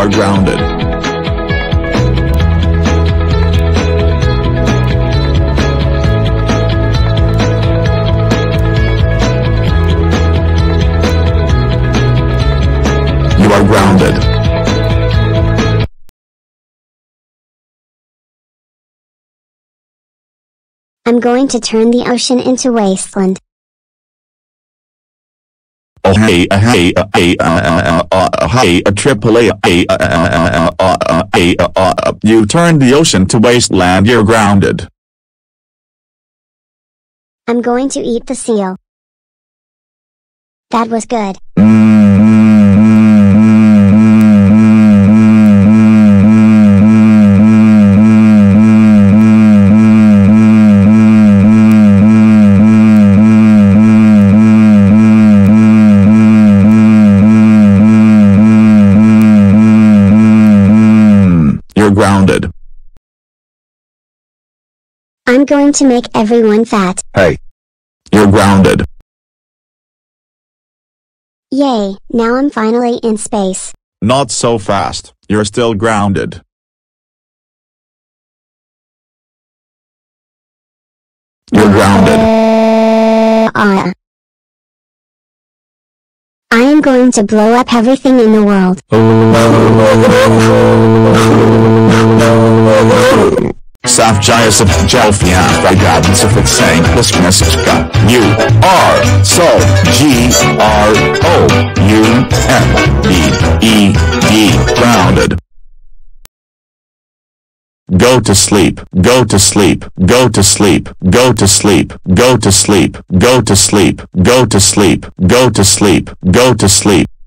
are grounded. You are grounded. I'm going to turn the ocean into wasteland. Oh hey triple A you turned the ocean to wasteland. You're grounded. I'm going to eat the seal. That was good. You're grounded. I'm going to make everyone fat. Hey. You're grounded. Yay, now I'm finally in space. Not so fast, you're still grounded. You're grounded. I am going to blow up everything in the world. Safjayasif Jelfian Fragadnsifit saying Lispneskka. You are so GROUNDED. Grounded. Go to sleep, go to sleep, go to sleep, go to sleep, go to sleep, go to sleep, go to sleep, go to sleep, go to sleep.